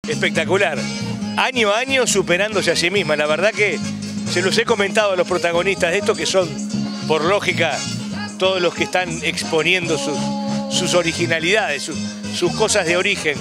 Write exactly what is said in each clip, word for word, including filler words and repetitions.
espectacular. Año a año superándose a sí misma. La verdad que se los he comentado a los protagonistas de esto, que son, por lógica, todos los que están exponiendo sus, sus originalidades, sus, sus cosas de origen.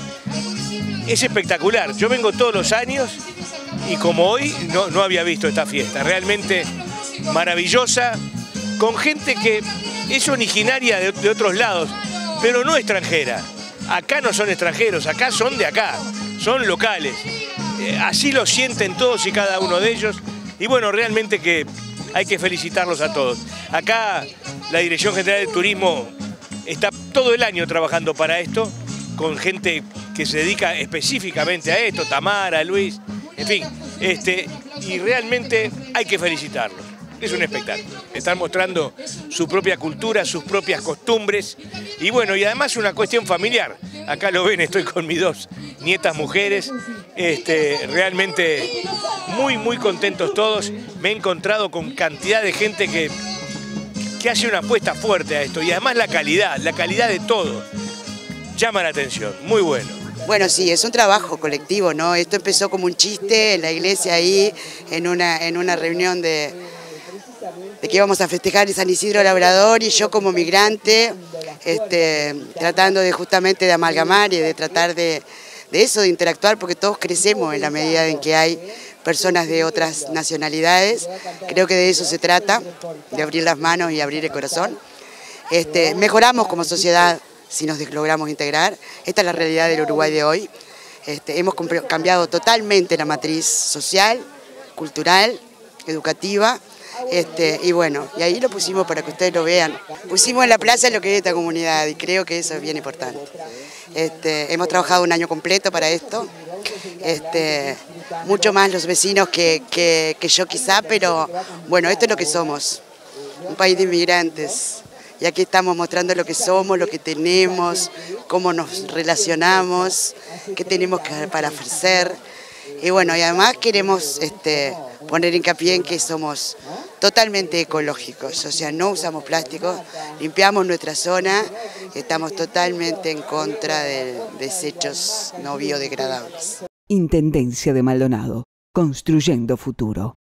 Es espectacular. Yo vengo todos los años y como hoy no, no había visto esta fiesta. Realmente maravillosa, con gente que es originaria de, de otros lados, pero no extranjera. Acá no son extranjeros, acá son de acá, son locales. Eh, así lo sienten todos y cada uno de ellos. Y bueno, realmente que hay que felicitarlos a todos. Acá la Dirección General de Turismo está todo el año trabajando para esto, con gente que se dedica específicamente a esto, Tamara, Luis, en fin. Este, y realmente hay que felicitarlos. Es un espectáculo. Están mostrando su propia cultura, sus propias costumbres. Y bueno, y además una cuestión familiar. Acá lo ven, estoy con mis dos nietas mujeres. Este, realmente muy, muy contentos todos. Me he encontrado con cantidad de gente que, que hace una apuesta fuerte a esto. Y además la calidad, la calidad de todo. Llama la atención. Muy bueno. Bueno, sí, es un trabajo colectivo, ¿no? Esto empezó como un chiste en la iglesia ahí, en una, en una reunión de... de que íbamos a festejar en San Isidro Labrador, y yo como migrante, este, tratando de justamente de amalgamar y de tratar de, de eso, de interactuar, porque todos crecemos en la medida en que hay personas de otras nacionalidades. Creo que de eso se trata, de abrir las manos y abrir el corazón. Este, mejoramos como sociedad si nos logramos integrar. Esta es la realidad del Uruguay de hoy. Este, hemos cambiado totalmente la matriz social, cultural, educativa. Este, y bueno, y ahí lo pusimos para que ustedes lo vean. Pusimos en la plaza lo que es esta comunidad y creo que eso es bien importante. Este, hemos trabajado un año completo para esto, este, mucho más los vecinos que, que, que yo quizá, pero bueno, esto es lo que somos, un país de inmigrantes. Y aquí estamos mostrando lo que somos, lo que tenemos, cómo nos relacionamos, qué tenemos que, para ofrecer. Y bueno, y además queremos este, poner hincapié en que somos totalmente ecológicos, o sea, no usamos plástico, limpiamos nuestra zona, estamos totalmente en contra de desechos no biodegradables. Intendencia de Maldonado, construyendo futuro.